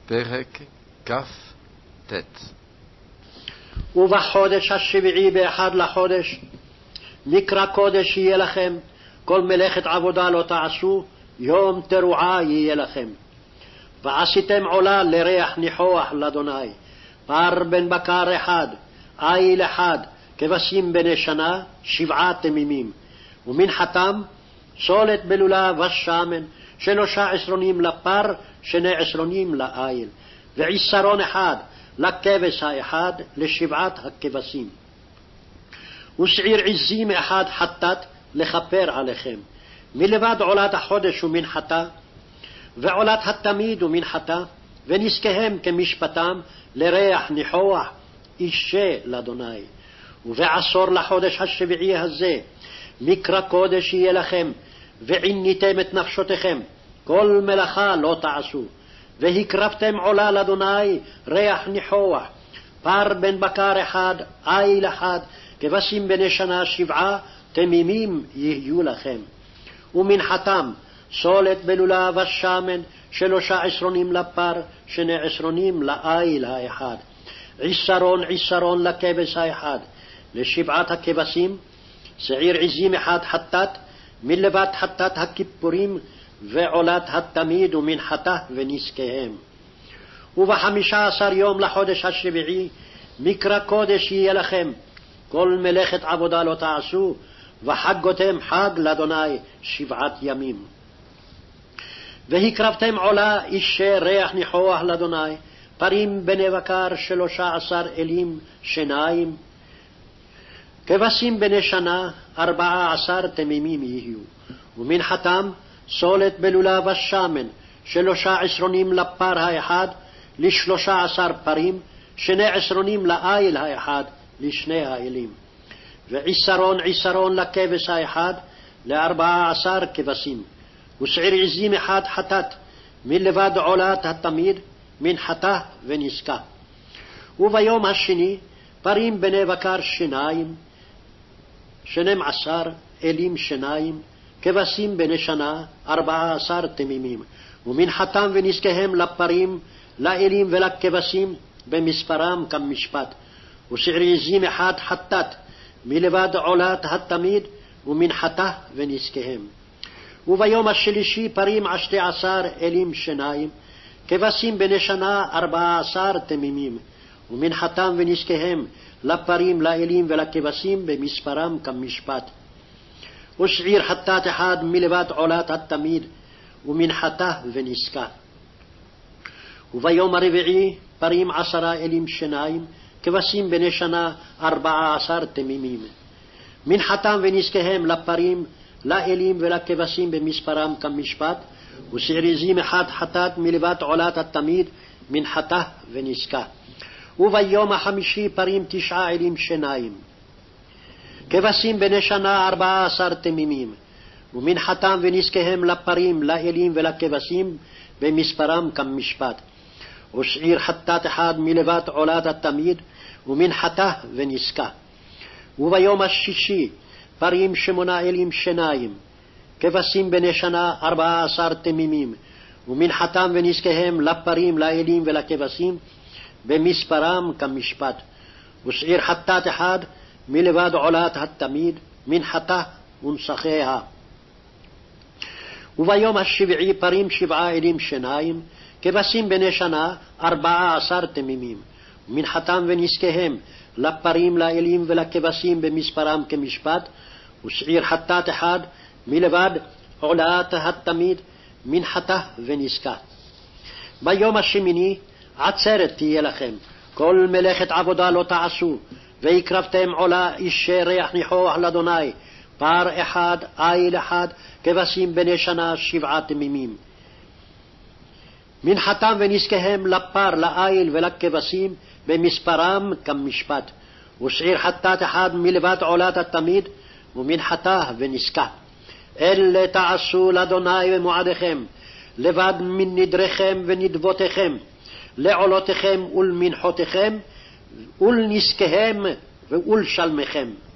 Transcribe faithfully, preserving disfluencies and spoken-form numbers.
פרק כ"ט. ובחודש השביעי באחד לחודש מקרא קודש יהיה לכם, כל מלאכת עבודה לא תעשו, יום תרועה יהיה לכם. ועשיתם עולה לריח ניחוח לאדוני, פר בן בקר אחד, איל אחד, כבשים בני שנה, שבעה תמימים, ומנחתם סולת בלולה ושמן, שלושה עשרונים לפר, שני עשרונים לאיל, ועשרון אחד לכבש האחד, לשבעת הכבשים. ושעיר עזים אחד חטאת לכפר עליכם, מלבד עולת החודש ומנחתה, ועולת התמיד ומנחתה, ונזקיהם כמשפטם לריח ניחוח אישה לאדוני. ובעשור לחודש השביעי הזה מקרא קודש יהיה לכם, ועיניתם את נפשותיכם, כל מלאכה לא תעשו, והקרבתם עולה לאדוני ריח ניחוח, פר בן בקר אחד, איל אחד, כבשים בני שנה שבעה תמימים יהיו לכם. ומנחתם סולת בלולה ושמן, שלושה עשרונים לפר, שני עשרונים לאיל האחד, עשרון עשרון לכבש האחד, לשבעת הכבשים, שעיר עזים אחד חטאת, מלבד חטאת הכיפורים, ועולת התמיד ומנחתה ונזקיהם. ובחמישה עשר יום לחודש השביעי מקרא קודש יהיה לכם, כל מלאכת עבודה לא תעשו, וחגותם חג לאדוני שבעת ימים. והקרבתם עולה אישה ריח ניחוח לאדוני, פרים בני בקר שלושה עשר אלים שניים, כבשים בני שנה ארבעה עשר תמימים יהיו. ומנחתם סולת בלולה ושמן, שלושה עשרונים לפר האחד, לשלושה עשר פרים, שני עשרונים לאיל האחד, לשני האלים. ועשרון עשרון לכבש האחד, לארבעה עשר כבשים. ושעיר עזים אחד חטאת, מלבד עולת התמיד, מנחתה ונזקה. וביום השני פרים בני בקר שניים, שנים עשר אלים שניים, כבשים בני שנה ארבעה עשר תמימים, ומנחתם ונזקיהם לפרים, לאלים ולכבשים, במספרם כמשפט. ושעיר עזים אחד חטאת, מלבד עולת התמיד, ומנחתה ונזקיהם. וביום השלישי פרים עשתי עשר אלים שניים, כבשים בני שנה ארבעה עשר תמימים, ומנחתם ונזקיהם לפרים, לאלים ולכבשים, במספרם כמשפט. ושעיר חטאת אחד מלבד עולת התמיד, ומנחתה ונזקה. וביום הרביעי פרים עשרה אלים שניים, כבשים בני שנה ארבעה עשר תמימים, מנחתם ונזקיהם לפרים, לאלים ולכבשים, במספרם כמשפט. ושעיר עזים אחד חטאת מלבד עולת התמיד, מנחתה ונזקה. וביום החמישי פרים תשעה אלים שניים, כבשים בני שנה ארבעה עשר תמימים, ומנחתם ונזקיהם לפרים, לאלים ולכבשים, במספרם כמשפט. ושעיר חטאת אחד מלבד עולת התמיד, ומנחתה ונזקה. וביום השישי פרים שמונה אלים שניים, כבשים בני שנה ארבעה עשר תמימים, ומנחתם ונזקיהם לפרים, לאלים ולכבשים, במספרם כמשפט. ושעיר חטאת אחד מלבד עולת התמיד, מנחתה ונסחיה. וביום השביעי פרים שבעה אלים שניים, כבשים בני שנה ארבעה עשר תמימים, ומנחתם ונזקיהם לפרים, לאלים ולכבשים, במספרם כמשפט. ושעיר חטאת אחד מלבד עולת התמיד, מנחתה ונזקה. ביום השמיני עצרת תהיה לכם, כל מלאכת עבודה לא תעשו, והקרבתם עולה אישה ריח ניחוח לאדוני, פר אחד, איל אחד, כבשים בני שנה שבעה תמימים, מנחתם ונזקיהם לפר, לאיל ולכבשים, במספרם כמשפט. ושעיר חטאת אחד מלבד עולת התמיד, ומנחתה ונזקה. אלה תעשו לאדוני במועדיכם, לבד מנדריכם ונדבותיכם, לעולותיכם ולמנחותיכם, ולנזקיהם ולשלמיכם.